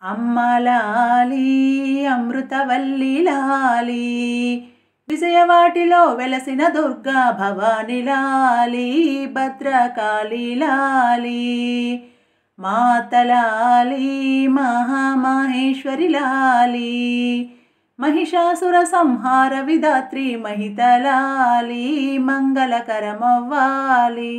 అమ్మలాలి అమృతవల్లి లాలి విజయవాటిలో వెలసిన దుర్గా భవాని లాలి భద్రకాళి లాలి మాతలాలి మహామహేశ్వరి లాలి మహిషాసుర సంహార విధాత్రి మహితలాలి మంగళకరమవ్వాలి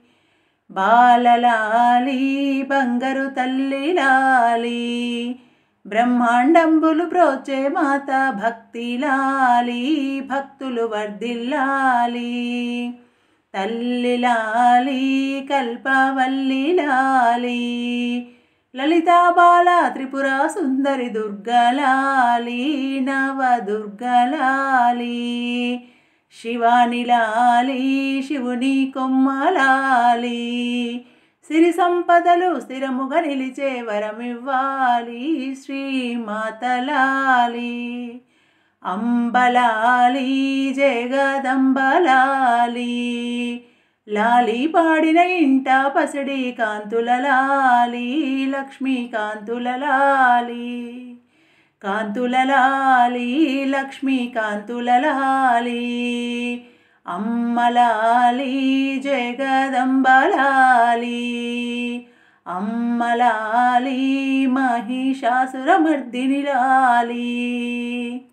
బాలలాలి బంగారు తల్లి లాలి బ్రహ్మాండంబులు బ్రోచే మాత భక్తి లాలి భక్తులు వర్ధిల్లాలి తల్లి లాలి కల్పవల్లి లాలి లలితా బాల త్రిపుర సుందరి దుర్గలాలి నవదుర్గలాలి శివాని లాలి శివుని కొమ్మలాలి సిరి సంపదలు స్థిరముగా నిలిచే వరమివ్వాలి శ్రీమాతలాలి అంబలాలి జగదంబలాలి లాలి పాడిన ఇంట పసిడి కాంతుల లాలి లక్ష్మీ కాంతుల లాలి కాంతుల లాలి లక్ష్మీ కాంతుల లాలి అమ్మలాలి జగదంబలాలి అమ్మలాలి మహిషాసురమర్దిని లాలి।